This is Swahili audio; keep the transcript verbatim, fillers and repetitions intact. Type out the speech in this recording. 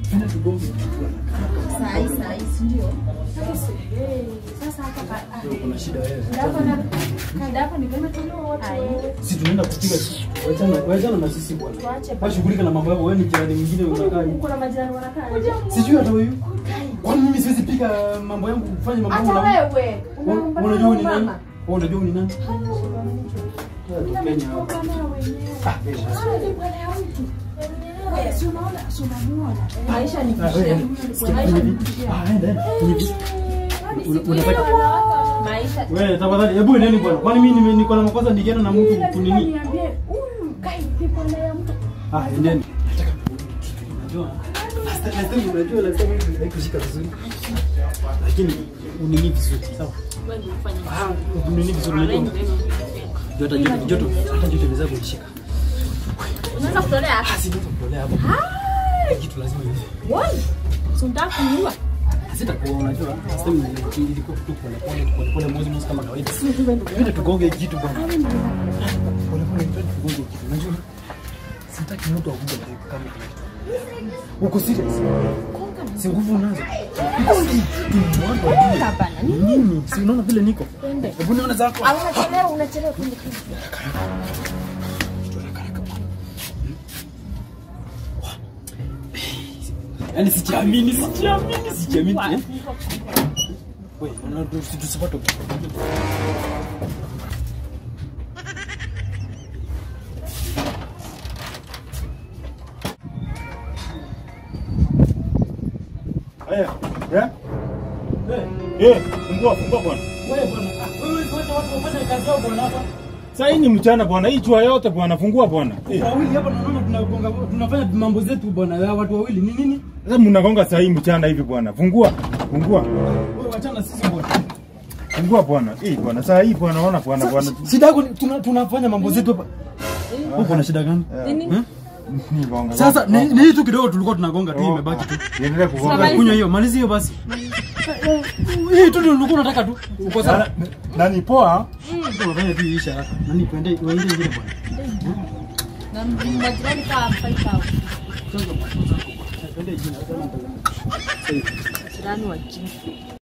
Tuna tugonge. Saa hii saa hii ndio. Sasa hapa kuna shida wewe. Hapa na kaida hapa ni kama tulio wote. Sisi tunaenda kupiga wachana wachana na sisi bwana. Washughulika na mambo yako, wewe ni jirani mwingine unakaa. Kuna majirani wanakaa. Sijui hata wewe. Kwa nini mimi siwezi piga mambo yangu kufanya mambo yangu? Hata wewe. Unajua ni nani? Wewe unajua ni nani? Si unaona, si unamuona. Maisha ni kishia. Ah, enda. Unataka maisha. wewe tafadhali hebu neni bwana. Kwani mimi niko na makosa nikienda na mtu kunini? Niambie, huyu kai kipo na ya mtu. Ah, endeni. Nataka kitu unajua. Lazima unajua lazima haikushika vizuri. Lakini unini vizuri, sawa? Wewe unafanya. Ah, unini vizuri unajua. Joto joto joto hata joto inaweza kunishika. Unaweza kutolea hapa. Ah, siwezi kutolea hapo. Ah, kitu lazima hivi. Wewe. Unataka kuniua? Sitakuwa unajua. Sasa mimi nilikuwa tu pole pole pole pole mozi mozi kama kawaida. Twende tugonge kitu bwana. Pole pole twende tugonge kitu. Unajua? Sitaki mtu akuje kama uko serious? Si nguvu unazo. Hapana. Nini? Si unaona vile niko? Hebu niona zako. Au unachelewa unachelewa twende kitu. Yaani sijiamini, sijiamini, sijiamini. Wewe, unaona tusipate. Haya, eh? Eh, fungua, fungua bwana. Wewe bwana, wewe wote watu wafanye kazi yao bwana hapa. Sasa hii ni mchana bwana, hii jua yote bwana, fungua bwana. Wawili hapa tunaona tunagonga tunafanya mambo zetu bwana, ya watu wawili ni nini? Sasa mnagonga saa hii mchana hivi bwana. Fungua, fungua. Wewe wachana sisi bwana. Fungua bwana. Eh bwana, saa hii bwana naona bwana bwana. Shida yako tuna, tunafanya mambo zetu hapa. Uko na shida gani? Nini? Ni gonga. Sasa ni ni hii tu kidogo tulikuwa tunagonga tu imebaki tu. Endelea kugonga. Kunywa hiyo, malizi hiyo basi. Hii tu ndio ulikuwa unataka tu. Uko sawa? Na ni poa. Unafanya tu isha haraka. Nani kwende waende ingine bwana. Na majirani kaa five hours. Sasa bwana. Twende ingine. Jirani wa chini.